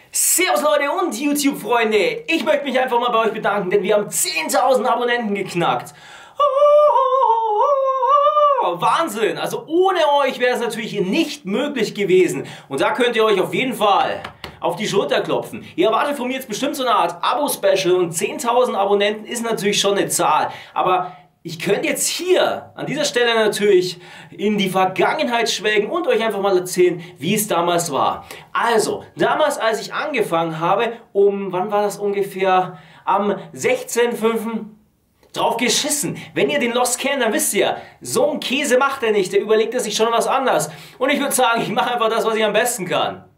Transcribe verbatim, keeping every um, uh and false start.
Servus Leute und YouTube-Freunde, ich möchte mich einfach mal bei euch bedanken, denn wir haben zehntausend Abonnenten geknackt. Wahnsinn, also ohne euch wäre es natürlich nicht möglich gewesen. Und da könnt ihr euch auf jeden Fall auf die Schulter klopfen. Ihr erwartet von mir jetzt bestimmt so eine Art Abo-Special und zehntausend Abonnenten ist natürlich schon eine Zahl. Aber ich könnte jetzt hier an dieser Stelle natürlich in die Vergangenheit schwelgen und euch einfach mal erzählen, wie es damals war. Also, damals als ich angefangen habe, um, wann war das ungefähr? Am sechzehnten fünften Drauf geschissen. Wenn ihr den Lost kennt, dann wisst ihr, so einen Käse macht er nicht, der überlegt er sich schon was anderes. Und ich würde sagen, ich mache einfach das, was ich am besten kann.